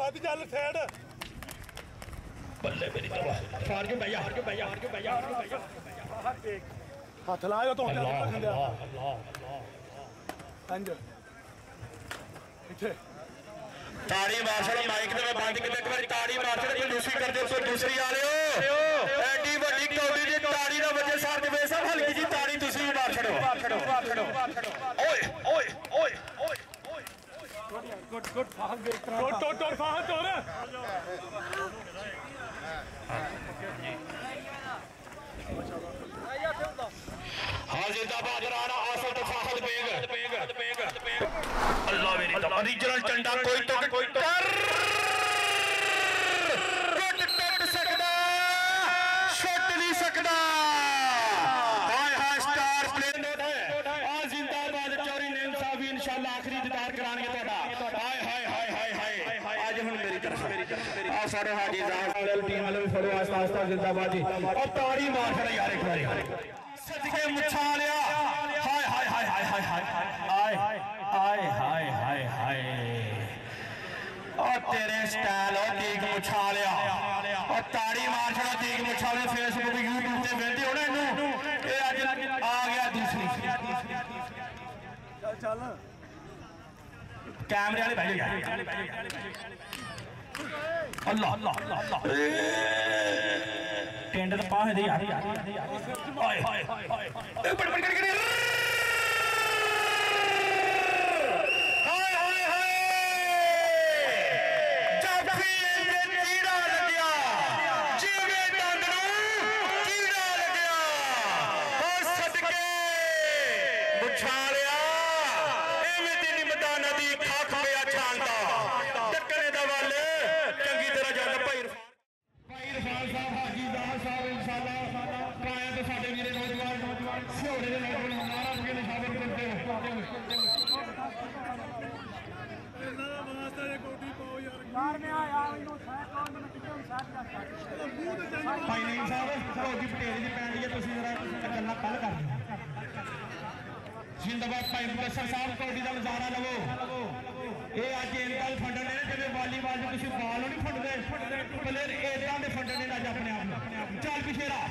ਵੱਧ ਚੱਲ ਸਾਈਡ ਬੱਲੇ ਮੇਰੀ ਤਵਾ ਫਾਰ ਕੇ ਬਈਆ ਹੱਥ ਲਾਇਓ ਤੋਂ ਅੱਲਾਹ ਅੰਜ ਇੱਥੇ ताड़ी मार माइक ते बंद किते एक बार ताड़ी मार दूसरी कर दो दूसरी आ रहे हो एडी बड़ी कौड़ी दी ताड़ी ना वजह साथ में सब हल्की जी ताड़ी दूसरी मार छड़ो ओए ओए ओए ओए गुड फाहद देख टोट फाहद तो रे हां जिंदाबाद राणा आसल तो फाहद बेग अल्लाह मेरी ओरिजिनल चंडा कोई तो कर टूट सकदा छुट नहीं सकदा हाय हाय स्टार प्लेयर नोट है आ जिंदाबाद चौरी नेम साहब इंशाल्लाह आखिरी दीदार करांगे तोड़ा हाय हाय हाय हाय हाय आज हुन मेरी तरफ आ सारे हाजी साहब टीम वाले भी फड़ो आस्ता आस्ता जिंदाबाद जी और ताड़ी मार कर यार एक बारी सदके मुछा लिया हाय हाय हाय हाय हाय हाय आए हाय हाय हाय हाय और तेरे स्टाइल और देख मुछा लिया और ताड़ी मार छड़ा देख मुछा लिया फेसबुक यूट्यूब ते वेंदे होने इनु ए आज आ गया दूसरी चल चल कैमरे वाले बैठ गए अल्लाह अल्लाह अल्लाह टेंड तो पास दे यार हाय हाय हाय बड़ बड़ कर जिंदाबाद भाई मुबशर साहब कौडी का नजारा लवो ये अज इंतल फंडन ने जिवें वालीबाल में किसी बॉल नहीं फंडते प्लेयर इदां दे फंडन ने अज अपने आप चल पिछेरा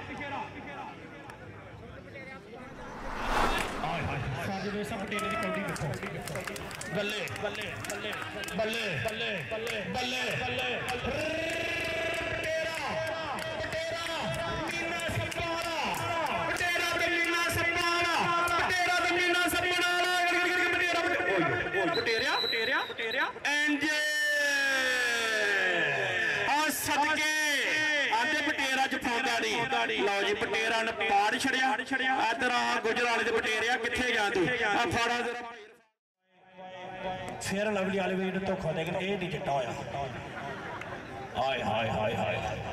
साजिद सब पटेरे की कौडी देखो बल्ले बल्ले बल्ले बल्ले बल्ले बल्ले बल्ले बल्ले लो जी पटेरा ने पाड़ छड़िया इधर आ गुजराले दे पटेरिया किथे गया तू आ फाड़ा फेयर लवली वाले भी धोखा दे ये नहीं चिट्टा होया हाय हाय हाय हाय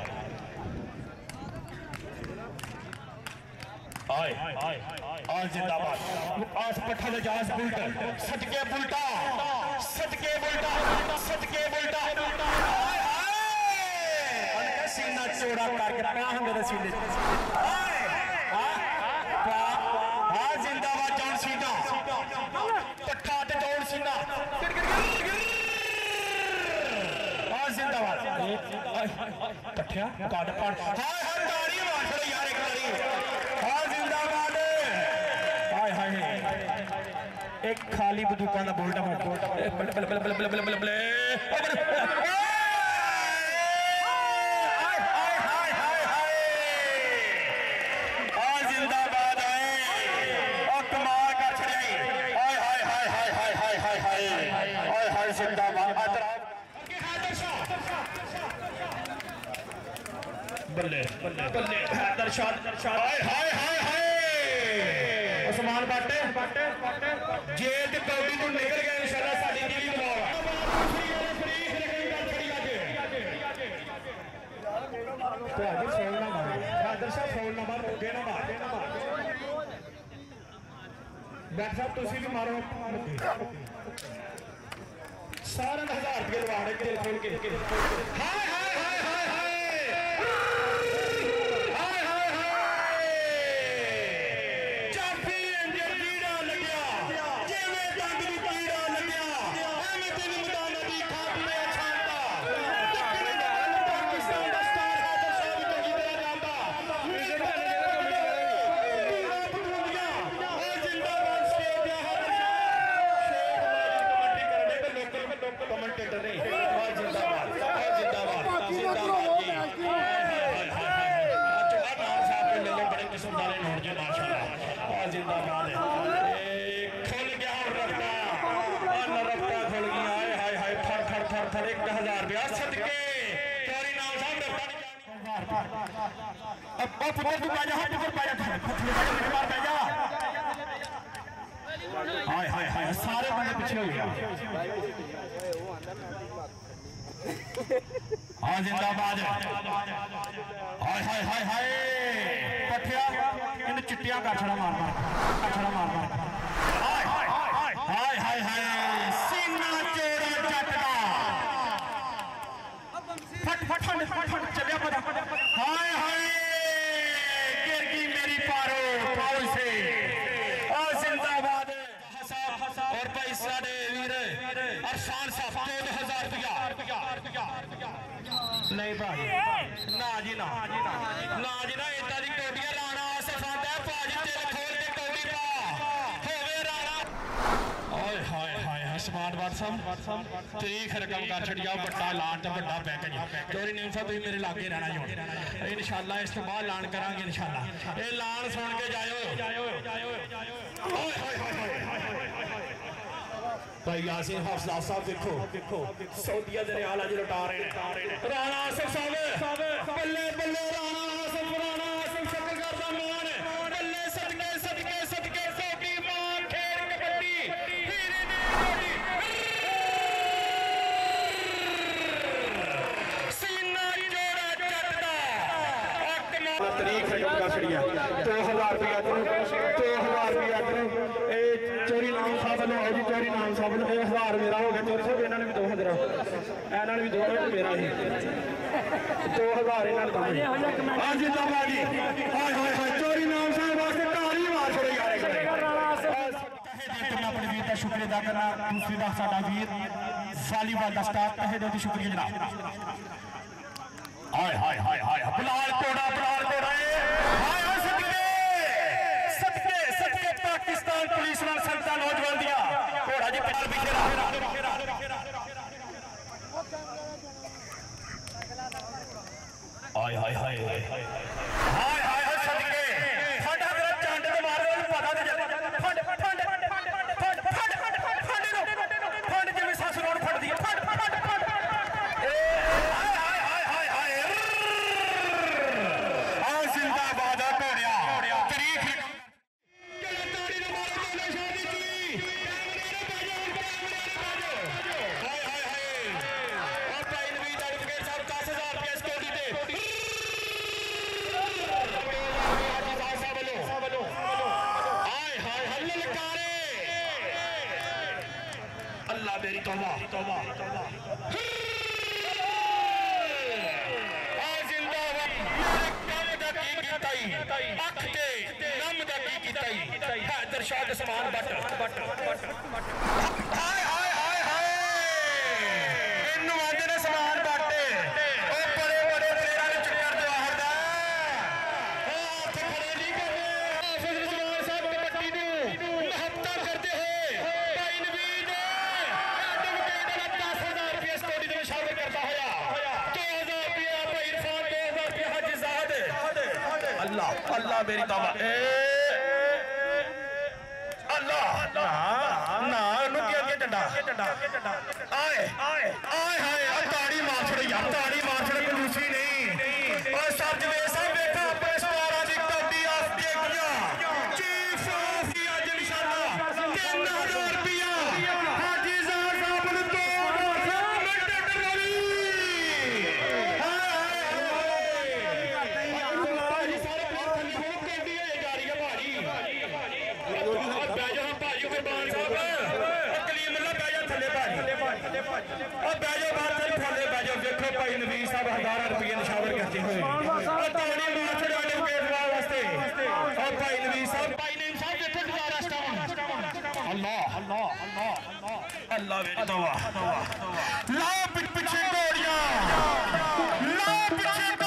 हाय आज जिंदाबाद आज पट्ठा दे जास बुलटा सटके बुलटा सटके बुलटा सटके बुलटा हाय हाय सीना चौड़ा करके क्या है मेरे सीने हाय हां जिंदाबाद जॉन सीना पट्ठा ते जॉन सीना हां जिंदाबाद पट्ठा काट पाड़ हाय हाय ताड़ी मार छड़े यार एक बारी हां जिंदाबाद हाय हाय एक खाली बंदूकां दा बोल्टा बल्ले बल्ले बल्ले बल्ले बल्ले बल्ले बल्ले बल्ले हैदर शाह हाय हाय हाय हाय उस्मान बाटे जे ते कौड़ी तो निकल गए इंशाल्लाह साडी दिली दबाव तो आगे फोन ना मार हैदर शाह फोन ना मार मुझे ना मार बैठ साहब तुसी भी मारो सारे 1000 रुपए लवाड़े के फोन के हाय हाय हाय हाय किस्म वाले नोट जो माशाल्लाह जिंदाबाद खुल गया रफ्ता रफ्ता खुल गया हाय हाय फर फर फर फर 1000 रुपया सदके चोरी नाम साहब रफ्ता अब पुत्र तू बाजा हाथ ऊपर बाजा मेरे पास बाजा हाय हाय हाय सारे बंदे पीछे हो गया हाँ जिंदाबाद हाय हाय हाय हाय पठिया इन चिट्टियां काछड़ा मार हाय हाय हाय हाय हाय सीना चोरा जट दा फट फट फट चलिया पता हाय हाय गिर गई मेरी पारो पाओ से और जिंदाबाद और भाई साडे वीर अरशान साहब 2000 रुपया नहीं भाई ना जी ना इतना दी टोटियां राणा आसफान है भाजी दिल खोल के टोटी पा होवे राणा ओए हाय हाय आसमान वारसम तरीख रकम कर छड़िया बड़ा ऐलान ते बड़ा पैकेज चोरी नीम साहब तुम मेरे लागे रहना जो इंशाल्लाह इस बाद ऐलान करांगे इंशाल्लाह ये ऐलान सुन के जाओ ओए हाय हाय भाई यासीन हाफिज़ साहब देखो सऊदिया दे रियाल अज लुटा रहे हैं राणा आसिफ साहब बल्ले बल्ले राणा आसिफ शक्ल करदा मान बल्ले सदके सदके सदके सोटी मान खेल कबड्डी हीरे दी सीना जोड़ा जटदा तरीक रकम का छड़िया 2000 रुपया 2000 रुपया चोरी नाम साहब लो जी चोरी नाम साहब लो 1000 मेरा हो गया चोरी साहब इन्होंने भी 2000 इन्होंने भी 2000 मेरा ही 2000 इन्होंने हाँ जिंदाबाद जी हाय हाय हाय चोरी नाम साहब वास्ते ताली मार छोड़ो यार अपने वीर का शुक्रिया अदा करना दूसरी दा साडा वीर वालीबाल दा स्टाफ तहे दिल तो शुक्रिया जनाब हाय हाय हाय हाय बिलाल तोड़ा हाय हाय सदके पाकिस्तान पुलिस नाल संता नौजवान दिया घोड़ा जी प्यार पीछे हाय हाय हाय हाय हाय हाय सदके साडा तेरा चंड ते मार दे पता ते फंड जिवें सस रोड फड़दी है फंड जिंदाबाद घोड़िया तरीख अल्लाह मेरी तौबा हैदर शाह समान बट हाय हाय हाय हाय इनू आंदे ने समान बट ओ बड़े बड़े प्लेयरां ने चक्कर जवाहर दा हाथ खड़े नहीं करने हाफिज रिजवान साहब कबड्डी नू महत्ता करते हैं भाई नवीद एडवोकेट ने 10000 रुपये स्टोरी दे शामिल करता होया 2000 रुपया भाई इरफान 2000 रुपया हाजी ज़ाहद अल्लाह अल्लाह मेरी तौबा आए आए आए हाय ताड़ी मार छड़े यार ताड़ी मार छड़े कोई दूसरी नहीं और सब्ज वे सब देखा अपने सवारा दी कबड्डी ऑफ देखिया चीफ ऑफ आज इंशाल्लाह 3000 रुपया हाजी ज़ाहर साहब ने तो भाजी सारे प्लेयर ठोक के दी है जा रही है भाजी बैजो भाजी कुर्बान साहब देखो भाई नवीर साहब 1000 रुपये निशावर करते हुए भाई नवीर साहब देखो दोबारा अल्लाह अल्लाह अल्लाह अल्लाह ला पीछे गोलियां ला पीछे